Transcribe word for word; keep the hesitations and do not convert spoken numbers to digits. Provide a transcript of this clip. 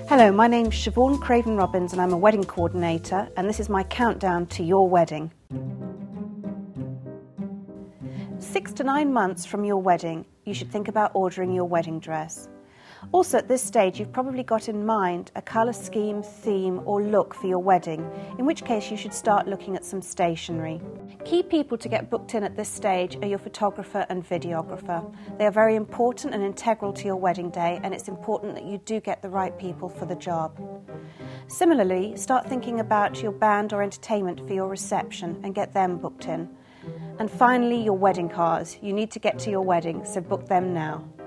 Hello, my name's Siobhan Craven Robins and I'm a wedding coordinator, and this is my countdown to your wedding. Six to nine months from your wedding, you should think about ordering your wedding dress. Also at this stage you've probably got in mind a colour scheme, theme or look for your wedding, in which case you should start looking at some stationery. Key people to get booked in at this stage are your photographer and videographer. They are very important and integral to your wedding day, and it's important that you do get the right people for the job. Similarly, start thinking about your band or entertainment for your reception and get them booked in. And finally, your wedding cars. You need to get to your wedding, so book them now.